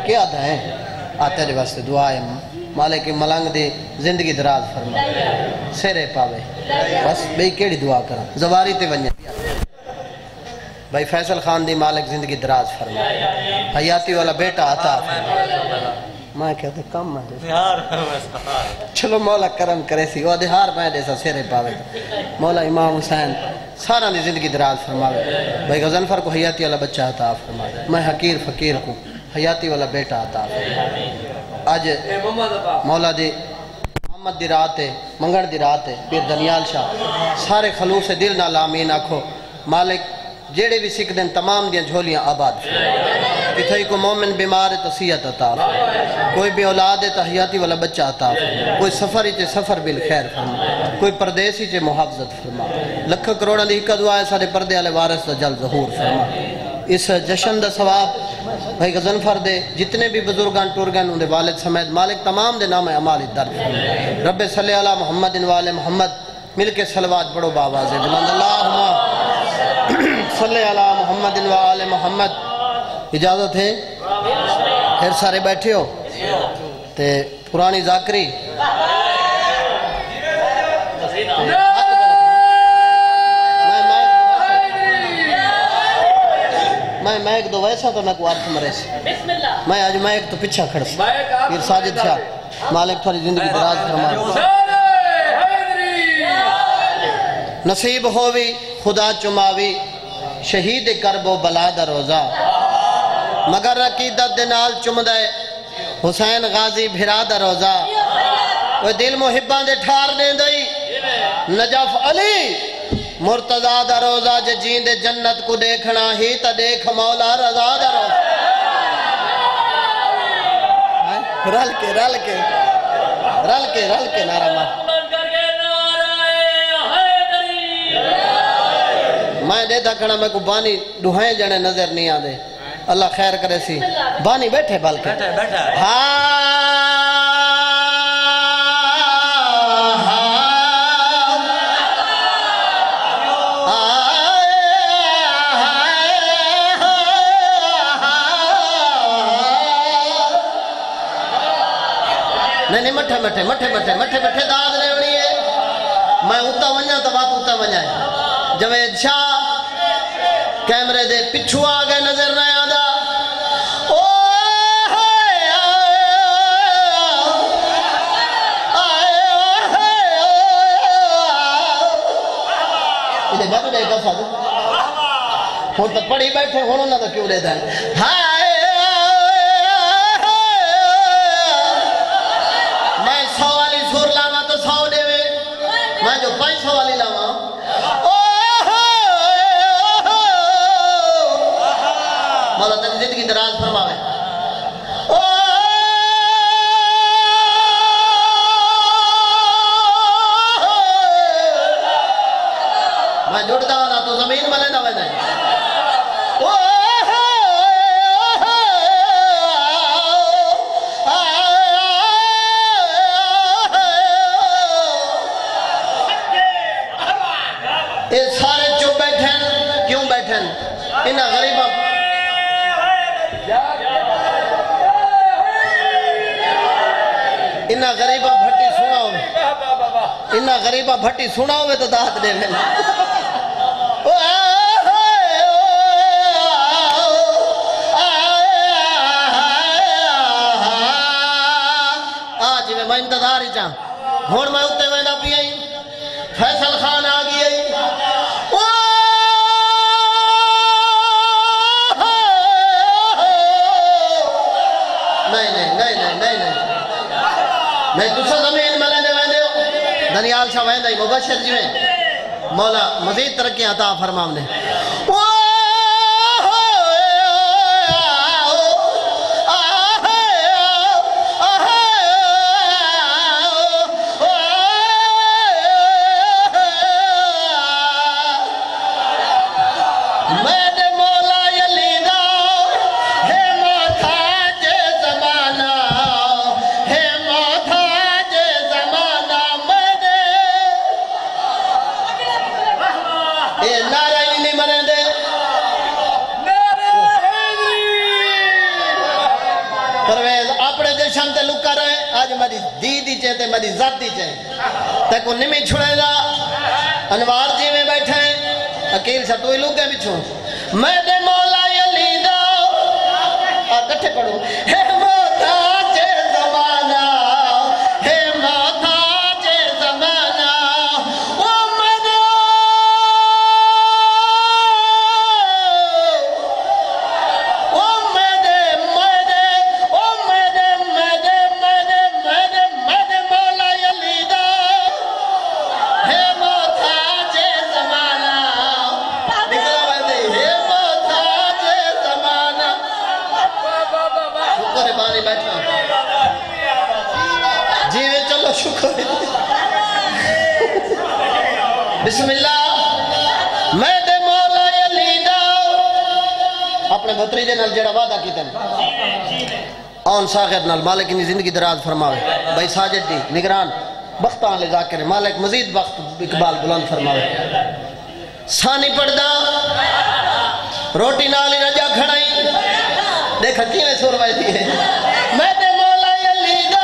کیا دائیں آتے دے واسطے دعا ہے مالک ملنگ دی زندگی دراز فرما سیرے پاوے بس بھئی کیڑی دعا کرا زواری تے ونجے بھائی فیصل خان دی مالک زندگی دراز فرما حیاتی والا بیٹا عطا فرما میں کہتے کم ہے چلو مولا کرم کرے سی وہ دہار میں دیسا سیرے پاوے مولا امام حسین سارا دی زندگی دراز فرماوے بھائی غزنفر کو حیاتی والا بچہ عطا فرماوے میں حقیر فقیر کو حیاتی والا بیٹا عطا فرماوے آج مولا دی محمد دی رات ہے منگڑ دی رات ہے پیر دنیال شاہ سارے خلوص دل نال آمین آکھو مالک جیڑے بھی سکھ دن تمام دیاں جھولیاں آباد کتھائی کو مومن بیمار ہے تو صحت عطا کوئی بھی اولاد ہے تو حیاتی والا بچہ عطا کوئی سفر ہی تے سفر بالخیر فرما کوئی پردیسی تے محافظت فرما لکھ کروڑا دی حکا دعا ہے سارے پردے والے وارث دا جل ظہور فرما اس جشن دا ثواب بھائی غزنفر دے جتنے بھی بزرگان ٹورگان ان دے والد سمیت مالک تمام دے نام عمالی درد فرما رب صلی اللہ محمد وآل محمد مل کے صلوات بڑو باواز ہے بلند اللہم صلی اللہ محمد وآل محمد اجازت ہے پھر سارے بیٹھے ہو تے پرانی ذاکری میں ایک دو ویسا تو میں کو آرکھ مرے سی میں آج میں ایک تو پچھا کھڑ سی پیر ساجد شاہ مالک تھوڑی زندگی دراز فرما نصیب ہووی خدا چماوی شہید کرب و بلا دا روزہ مگر عقیدت دنال چمدے حسین غازی بھرا دا روزہ وہ دل محبان دے ٹھار دیں دئی نجف علی مرتضی دا روزہ جے جین دے جنت کو دیکھنا ہی تا دیکھ مولا رضا دا روزہ رل کے نعرہ ماں میں دے دکھنا میں کو بانی ڈوہائیں جنے نظر نہیں آدھے اللہ خیر کرے سی بانی بیٹھے بالکل نہیں مٹھے داد لے ونی ہے میں اتا ونجا تو باپ اتا ونجا ہے جوید شاہ کیمرے دے پچھو آگئے نظر نہ آدھا انہیں بات دے گا ساتھ ہون تو پڑھی بیٹھے ہونوں نہ تو کیوں دے دیں میں 100 والی سور لاما تو 100 دے وے میں جو 500 والی لاما مولا تک زندگی دراز فرماوے میں جڑتا ہونا تو زمین ملے نہ ویدے یہ سارے چپ بیٹھیں کیوں بیٹھیں انہا غریبہ انہا غریبہ بھٹی سنا ہوئے تو دہت دے میں آج میں انتظار ہی چاہاں ہون میں اتے میں نہ پی آئی فیصل خان آگی آئی نہیں دوسرا زمین میں لینے ویندے ہو دنیال شاہ ویندہ ہی مبشر جی میں مولا مزید ترقی عطا فرمام نے نعرہ پرویز اپنے جشن تے لکا رہے آج میری دیدی چاہتے میری ذاتی چاہتے تے کو نمی چھڑے گا انوار جی میں بیٹھے اکیل سا تو ہی لوگ گئے بچھوں میں دے مولا علی دا کٹھے پڑھو ہے محتاج زمانہ ہے محتاج زمانہ بسم اللہ میں دے مولا علی دا اپنے بھتریجے نال جڑا وعدہ کیتے ہیں آن ساغر نال مالک انہی زندگی دراز فرماوے بھائی ساجد دی نگران بختان لے ذاکر مالک مزید بخت اقبال بلند فرماوے سانی پڑھدا روٹی نالی رجا کھڑائی دیکھا کیویں سور وائی دی ہے میں دے مولا علی دا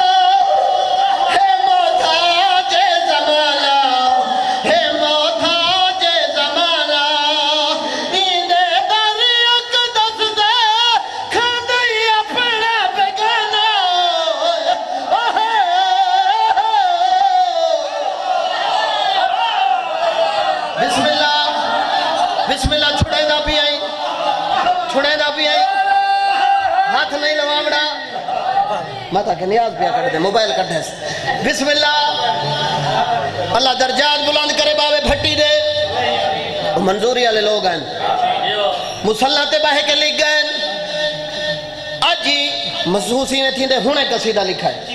بسم اللہ چھوڑے دا بھی آئی ہاتھ نہیں لوامڑا ماتا کے نیاز پیا کر دے موبائل کر دے بسم اللہ اللہ درجات بلند کرے باوے بھٹی دے منظوری والے لوگ ہیں مسلح تے باہے کے لکھ گئے آجی محسوسی میں تھی دے ہونے قصیدہ لکھا ہے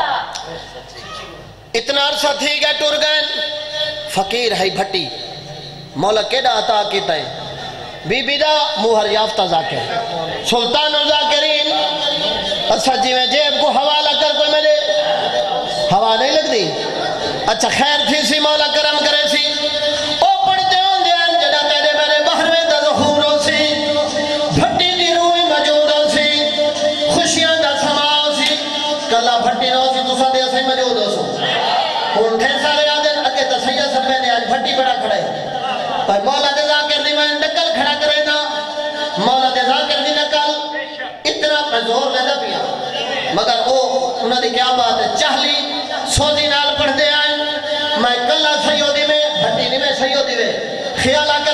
اتنا عرصہ تھی گئے ٹور گئے فقیر ہے بھٹی مولا کیڑا عطا کیتا ہے بی بی دا موہر یافتہ ذاکر سلطان و ذاکرین اچھا جی میں جیب کو حوالہ کر کوئی میرے ہوا نہیں لگ دی اچھا خیر تھی سی مولا کرم کرے سی او پڑھتے ہوں جین جڑا تیرے میرے بحر میں دا ظہور ہو سی بھٹی دی روئی مجود ہو سی خوشیاں دا سما ہو سی کلا بھٹی نہ ہو سی تو سا دے سی مجود ہو سو ان ٹھے سارے آدھن اگے تسیہ سب میں نے آج بھٹی بڑا کھڑے پر مولا دے ذاکر دی میں نکل کھڑا کرے نا مولا دے ذاکر دی نکل اتنا پر زور لے دا پیا مگر او انہوں نے کیا بات ہے چہلی سوزی نال پڑھ دے آئیں میں کلہ سیودی میں بھٹی نہیں میں سیودی میں خیالہ